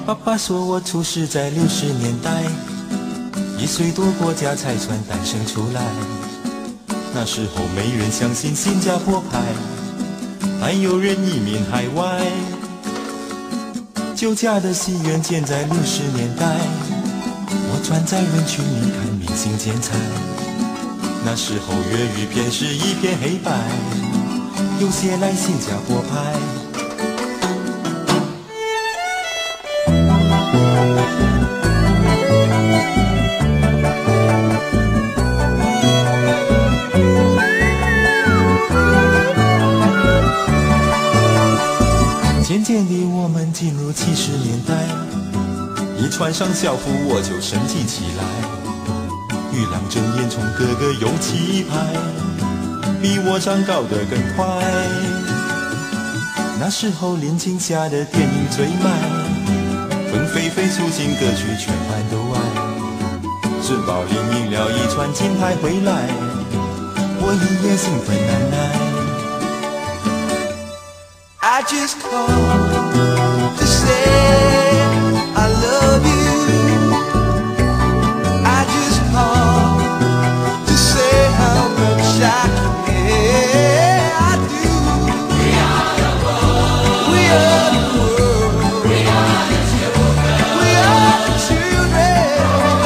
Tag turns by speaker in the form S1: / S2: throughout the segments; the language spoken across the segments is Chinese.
S1: 爸爸说我出世在60年代，1岁多国家财船诞生出来。那时候没人相信新加坡派，还有人移民海外。酒家的戏院建在60年代，我转在人群里看明星剪彩。那时候粤语片是一片黑白，有些来新加坡拍。渐渐地我们进入70年代，一穿上校服我就升级起来。与郎正烟囱哥哥有气派，比我长高得更快。那时候林青霞的电影最卖，凤飞飞出新歌曲全班都爱。顺宝林赢了一串金牌回来，我一夜兴奋难耐。I just called to say I love you. I just called to say how much I care. I do. We are the world. We are the world. We are the children. We are the children.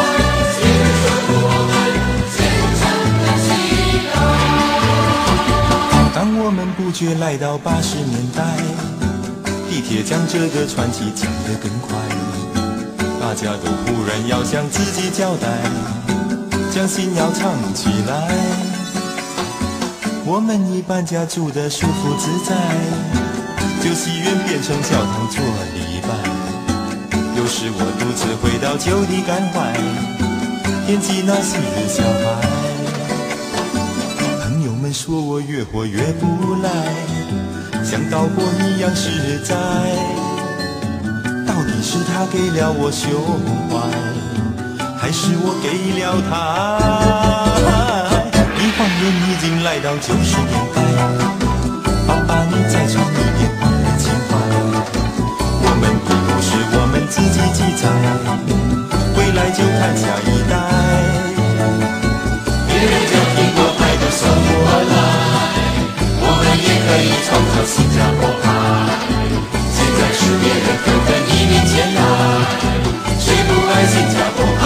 S1: 当我们不觉来到80年代，地铁将这个传奇讲得更快，大家都忽然要向自己交代，将信要唱起来。我们一搬家住得舒服自在，旧戏院变成教堂做礼拜。有时我独自回到旧地感怀，惦记那昔日小孩。朋友们说我越活越不赖，像岛国一样实在。到底是他给了我胸怀，还是我给了他？一晃眼已经来到90年代，爸爸你再唱一遍忘了情怀。我们的故事我们自己记载，未来就看下一代。别人家苹果派都送过来，我们也可以创造新加坡派。现在是别人纷纷移民前来，谁不爱新加坡派？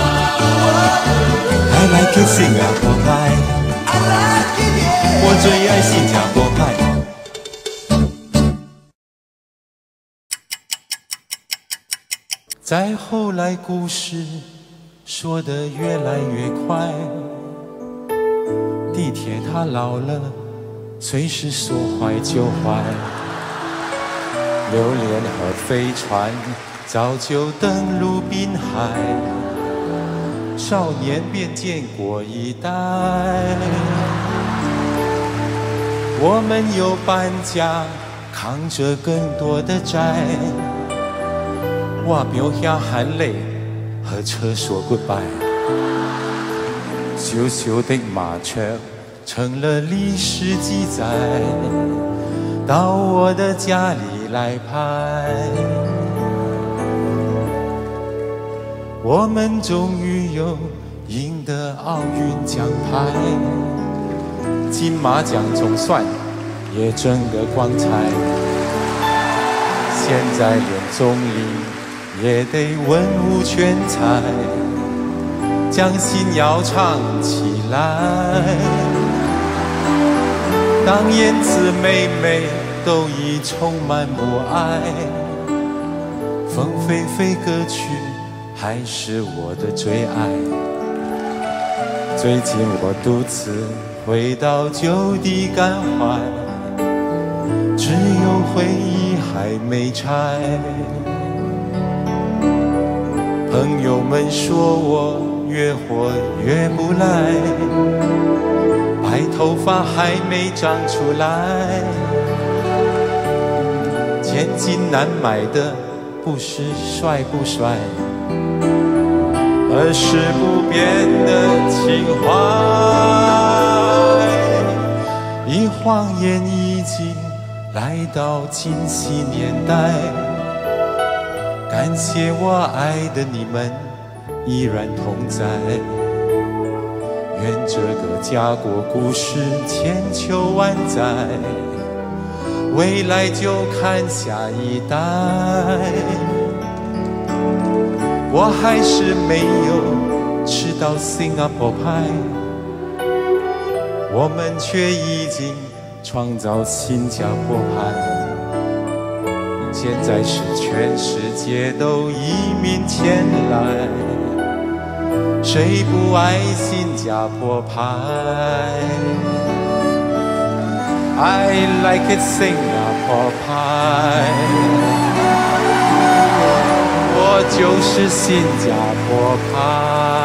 S1: I like it 新加坡派，我最爱新加坡派。再后来，故事说得越来越快，地铁它老了，随时说坏就坏。榴莲和飞船早就登陆滨海，少年便见过一代。我们又搬家，扛着更多的债。我描下含泪和车说 goodbye。小小的麻雀成了历史记载，到我的家里来拍。我们终于又赢得奥运奖牌，金马奖总算也争个光彩。现在连总理也得文武全才，将心要唱起来。当燕子妹妹都已充满母爱，凤飞飞歌曲还是我的最爱。最近我独自回到旧地感怀，只有回忆还没拆。朋友们说我越活越不赖，白头发还没长出来。千金难买的不是帅不帅，而是不变的情怀。一晃眼已经来到今昔年代，感感谢我爱的你们依然同在。愿这个家国故事千秋万载，未来就看下一代。我还是没有吃到 Singapore 派，我们却已经创造新加坡派。现在是全世界都移民前来，谁不爱新加坡派 ？I like it Singapore 派，我就是新加坡派。